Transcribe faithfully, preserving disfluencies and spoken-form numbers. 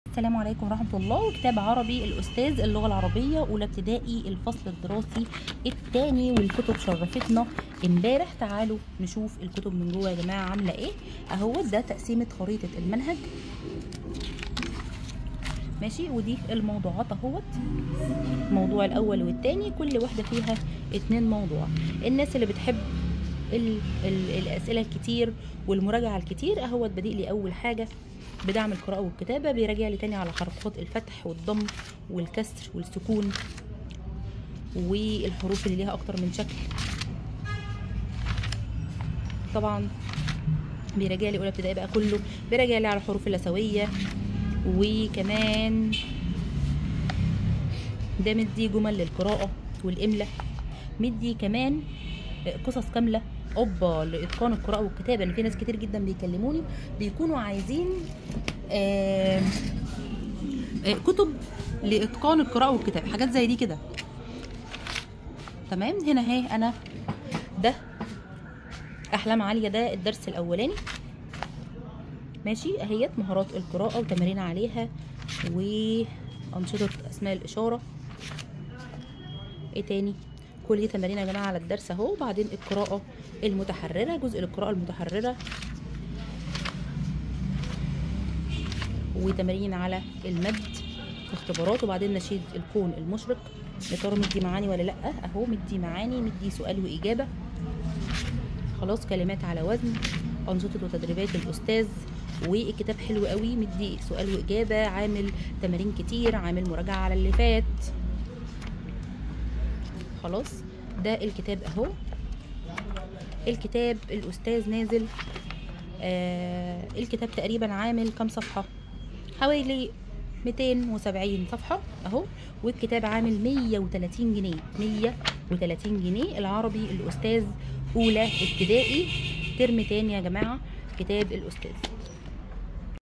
السلام عليكم ورحمة الله. وكتاب عربي الأستاذ اللغة العربية أولى ابتدائي الفصل الدراسي الثاني، والكتب شرفتنا امبارح. تعالوا نشوف الكتب من جوه يا جماعة عاملة ايه. اهو ده تقسيمة خريطة المنهج، ماشي. ودي الموضوعات اهوت، الموضوع الأول والثاني، كل واحدة فيها اتنين موضوع. الناس اللي بتحب ال ال الأسئلة الكتير والمراجعة الكتير، اهوت بادئ لي أول حاجة بدعم القراءة والكتابة، بيراجع لي تاني على حركات الفتح والضم والكسر والسكون والحروف اللي ليها اكتر من شكل. طبعا بيراجع لي اولى ابتدائي بقى كله، بيراجع لي على الحروف اللثوية، وكمان ده مدي جمل للقراءة والإملاء، مدي كمان قصص كاملة اوبا لاتقان القراءه والكتابه. ان في ناس كتير جدا بيكلموني بيكونوا عايزين آآ آآ كتب لاتقان القراءه والكتابه، حاجات زي دي كده. تمام. هنا اهي انا ده احلام عاليه، ده الدرس الاولاني، ماشي. اهيت مهارات القراءه وتمارين عليها وانشطه اسماء الاشاره. ايه تاني؟ كل دي تمارين يا جماعه على الدرس اهو. وبعدين القراءه المتحرره، جزء القراءه المتحرره، وتمارين على المد اختبارات. وبعدين نشيد الكون المشرق، يا ترى مدي معاني ولا لا؟ اهو مدي معاني، مدي سؤال واجابه. خلاص. كلمات على وزن، انشطه وتدريبات الاستاذ. والكتاب حلو قوي، مدي سؤال واجابه، عامل تمارين كتير، عامل مراجعه على اللي فات. خلاص. ده الكتاب اهو. الكتاب الاستاذ نازل آه الكتاب تقريبا عامل كام صفحه؟ حوالي مئتين وسبعين صفحه اهو. والكتاب عامل مية وتلاتين جنيه، مية وتلاتين جنيه. العربي الاستاذ اولى ابتدائي ترم تاني يا جماعه، كتاب الاستاذ.